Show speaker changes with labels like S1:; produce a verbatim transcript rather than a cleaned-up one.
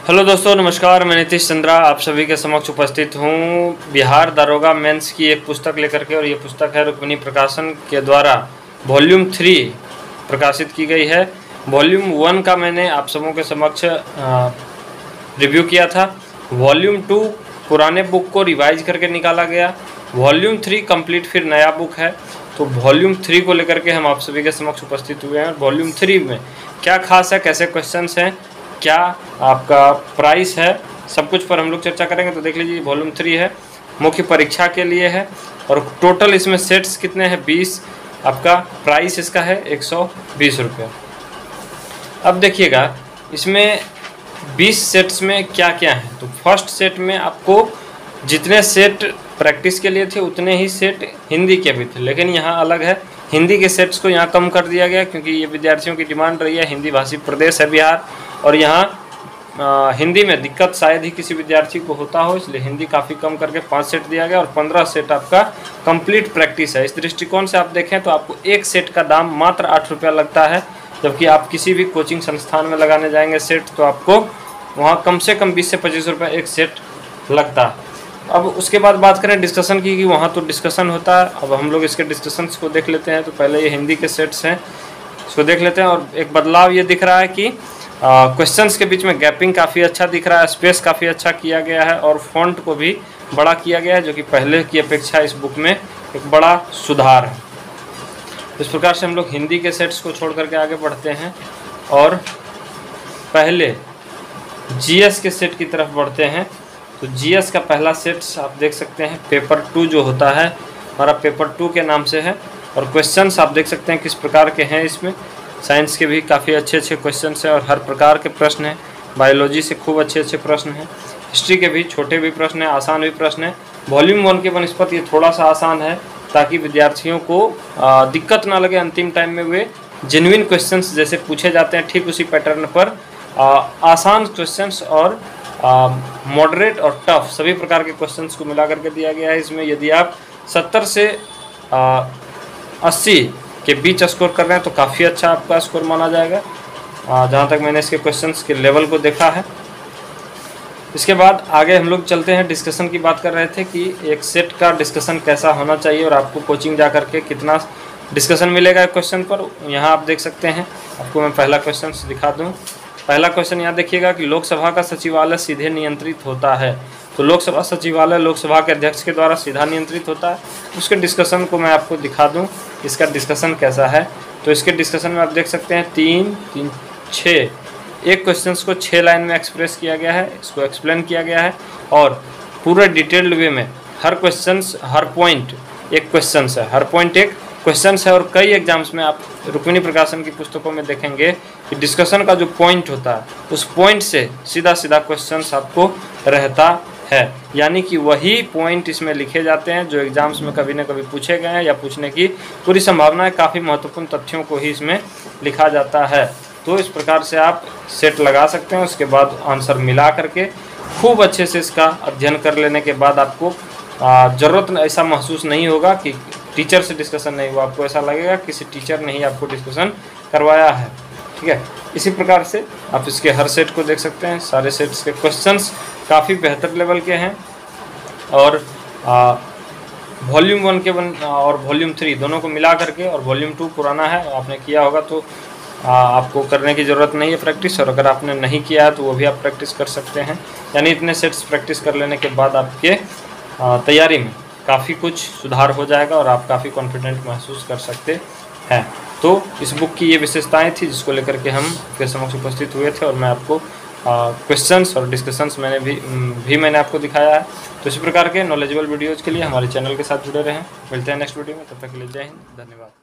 S1: Hello दोस्तों, नमस्कार। मैं नीतीश चंद्रा आप सभी के समक्ष उपस्थित हूँ बिहार दारोगा मेंस की एक पुस्तक लेकर के। और ये पुस्तक है रुक्मिणी प्रकाशन के द्वारा वॉल्यूम थ्री प्रकाशित की गई है। वॉल्यूम वन का मैंने आप सबों के समक्ष रिव्यू किया था। वॉल्यूम टू पुराने बुक को रिवाइज करके निकाला गया। वॉल्यूम थ्री कंप्लीट फिर नया बुक है। तो वॉल्यूम थ्री को लेकर के हम आप सभी के समक्ष उपस्थित हुए हैं। वॉल्यूम थ्री में क्या खास है, कैसे क्वेश्चंस हैं, क्या आपका प्राइस है, सब कुछ पर हम लोग चर्चा करेंगे। तो देख लीजिए, वॉल्यूम थ्री है, मुख्य परीक्षा के लिए है। और टोटल इसमें सेट्स कितने हैं? बीस। आपका प्राइस इसका है एक सौ बीस रुपये। अब देखिएगा इसमें बीस सेट्स में क्या क्या है। तो फर्स्ट सेट में आपको जितने सेट प्रैक्टिस के लिए थे उतने ही सेट हिंदी के भी थे, लेकिन यहाँ अलग है। हिंदी के सेट्स को यहाँ कम कर दिया गया क्योंकि ये विद्यार्थियों की डिमांड रही है। हिंदी भाषी प्रदेश है बिहार, और यहाँ हिंदी में दिक्कत शायद ही किसी विद्यार्थी को होता हो, इसलिए हिंदी काफ़ी कम करके पाँच सेट दिया गया। और पंद्रह सेट आपका कंप्लीट प्रैक्टिस है। इस दृष्टिकोण से आप देखें तो आपको एक सेट का दाम मात्र आठ रुपया लगता है, जबकि आप किसी भी कोचिंग संस्थान में लगाने जाएंगे सेट तो आपको वहाँ कम से कम बीस से पच्चीस रुपये एक सेट लगता है। अब उसके बाद बात करें डिस्कशन की, कि वहाँ तो डिस्कशन होता है। अब हम लोग इसके डिस्कशंस को देख लेते हैं। तो पहले ये हिंदी के सेट्स हैं, इसको देख लेते हैं। और एक बदलाव ये दिख रहा है कि क्वेश्चंस के बीच में गैपिंग काफ़ी अच्छा दिख रहा है, स्पेस काफ़ी अच्छा किया गया है, और फॉन्ट को भी बड़ा किया गया है, जो कि पहले की अपेक्षा इस बुक में एक बड़ा सुधार है। इस प्रकार से हम लोग हिंदी के सेट्स को छोड़ करके आगे बढ़ते हैं और पहले जीएस के सेट की तरफ बढ़ते हैं। तो जीएस का पहला सेट्स आप देख सकते हैं, पेपर टू जो होता है हमारा पेपर टू के नाम से है। और क्वेश्चंस आप देख सकते हैं किस प्रकार के हैं। इसमें साइंस के भी काफ़ी अच्छे अच्छे क्वेश्चंस हैं और हर प्रकार के प्रश्न हैं। बायोलॉजी से खूब अच्छे अच्छे प्रश्न हैं, हिस्ट्री के भी छोटे भी प्रश्न हैं, आसान भी प्रश्न हैं। वॉल्यूम वन के बनस्पत ये थोड़ा सा आसान है, ताकि विद्यार्थियों को आ, दिक्कत ना लगे। अंतिम टाइम में वे जेन्युइन क्वेश्चंस जैसे पूछे जाते हैं, ठीक उसी पैटर्न पर आ, आसान क्वेश्चंस और मॉडरेट और टफ सभी प्रकार के क्वेश्चंस को मिला करके दिया गया है। इसमें यदि आप सत्तर से अस्सी के बीच स्कोर कर रहे हैं तो काफ़ी अच्छा आपका स्कोर माना जाएगा, जहाँ तक मैंने इसके क्वेश्चंस के लेवल को देखा है। इसके बाद आगे हम लोग चलते हैं। डिस्कशन की बात कर रहे थे कि एक सेट का डिस्कशन कैसा होना चाहिए और आपको कोचिंग जा करके कितना डिस्कशन मिलेगा क्वेश्चन पर। यहाँ आप देख सकते हैं, आपको मैं पहला क्वेश्चन दिखा दूँ। पहला क्वेश्चन यहाँ देखिएगा कि लोकसभा का सचिवालय सीधे नियंत्रित होता है। तो लोकसभा सचिवालय लोकसभा के अध्यक्ष के द्वारा सीधा नियंत्रित होता है। उसके डिस्कशन को मैं आपको दिखा दूं, इसका डिस्कशन कैसा है। तो इसके डिस्कशन में आप देख सकते हैं तीन तीन छः एक क्वेश्चंस को छः लाइन में एक्सप्रेस किया गया है, इसको एक्सप्लेन किया गया है। और पूरे डिटेल्ड वे में हर क्वेश्चंस हर पॉइंट एक क्वेश्चंस है, हर पॉइंट एक क्वेश्चंस है। और कई एग्जाम्स में आप रुक्मिणी प्रकाशन की पुस्तकों में देखेंगे कि डिस्कशन का जो पॉइंट होता है उस पॉइंट से सीधा सीधा क्वेश्चंस आपको रहता है, यानी कि वही पॉइंट इसमें लिखे जाते हैं जो एग्जाम्स में कभी न कभी पूछे गए हैं या पूछने की पूरी संभावना है। काफ़ी महत्वपूर्ण तथ्यों को ही इसमें लिखा जाता है। तो इस प्रकार से आप सेट लगा सकते हैं। उसके बाद आंसर मिला करके खूब अच्छे से इसका अध्ययन कर लेने के बाद आपको ज़रूरत ऐसा महसूस नहीं होगा कि टीचर से डिस्कशन नहीं हुआ। आपको ऐसा लगेगा किसी टीचर ने ही आपको डिस्कशन करवाया है, ठीक है। इसी प्रकार से आप इसके हर सेट को देख सकते हैं। सारे सेट्स के क्वेश्चंस काफ़ी बेहतर लेवल के हैं। और वॉल्यूम वन के वन और वॉल्यूम थ्री दोनों को मिला करके, और वॉल्यूम टू पुराना है, आपने किया होगा तो आ, आपको करने की ज़रूरत नहीं है प्रैक्टिस। और अगर आपने नहीं किया है तो वो भी आप प्रैक्टिस कर सकते हैं। यानी इतने सेट्स प्रैक्टिस कर लेने के बाद आपके तैयारी में काफ़ी कुछ सुधार हो जाएगा और आप काफ़ी कॉन्फिडेंट महसूस कर सकते हैं। तो इस बुक की ये विशेषताएं थी जिसको लेकर के हम आपके समक्ष उपस्थित हुए थे। और मैं आपको क्वेश्चंस और डिस्कशंस मैंने भी भी मैंने आपको दिखाया है। तो इसी प्रकार के नॉलेजेबल वीडियोज़ के लिए हमारे चैनल के साथ जुड़े रहें। मिलते हैं नेक्स्ट वीडियो में, तब तक के लिए जय हिंद, धन्यवाद।